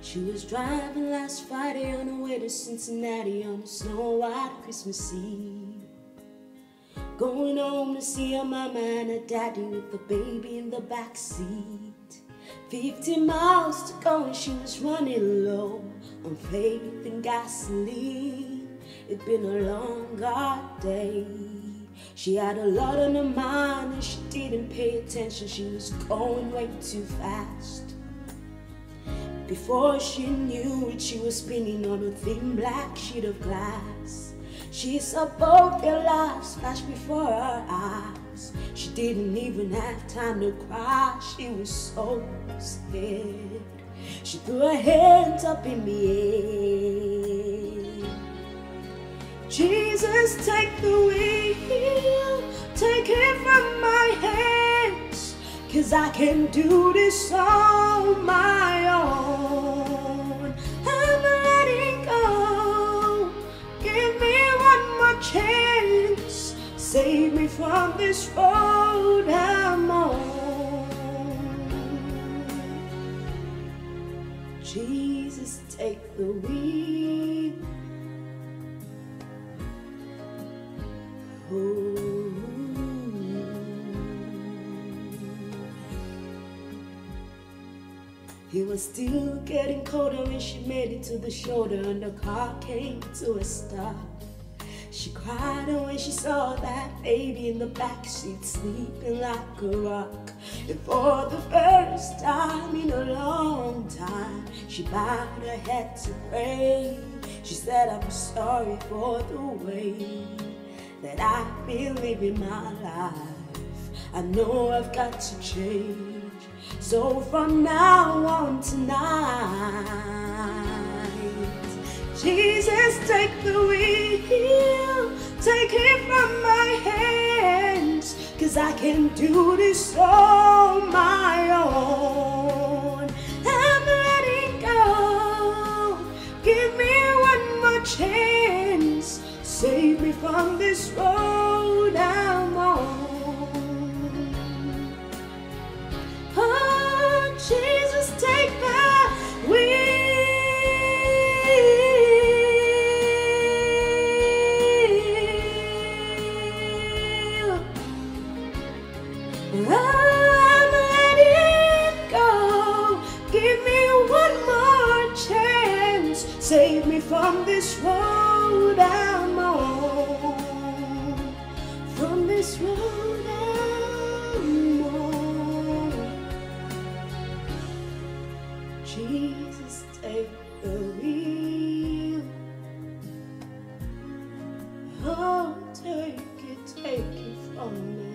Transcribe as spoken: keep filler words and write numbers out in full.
She was driving last Friday on her way to Cincinnati on a snow-white Christmas Eve. Going home to see her mama and her daddy with the baby in the back seat. Fifty miles to go and she was running low on faith and gasoline. It'd been a long, hard day. She had a lot on her mind and she didn't pay attention. She was going way too fast. Before she knew it, she was spinning on a thin black sheet of glass. She saw both their lives flash before her eyes. She didn't even have time to cry. She was so scared. She threw her hands up in the air. Jesus, take the wheel, take it from my hands, 'cause I can do this on my own. I'm letting go. Give me one more chance. Save me from this road I'm on. Jesus, take the wheel. Oh. It was still getting colder when she made it to the shoulder and the car came to a stop. She cried when she saw that baby in the backseat sleeping like a rock. And for the first time in a long time, she bowed her head to pray. She said, I'm sorry for the way that I've been living my life. I know I've got to change. So from now on tonight, Jesus, take the wheel, take it from my hands, 'cause I can do this on my own. I'm letting go. Give me one more chance. Save me from this road I'm on. Oh, Jesus, take the wheel. I'm letting go. Give me one more chance. Save me from this road I'm on. From this road I'm on. Jesus, take the wheel. Oh, take it, take it from me.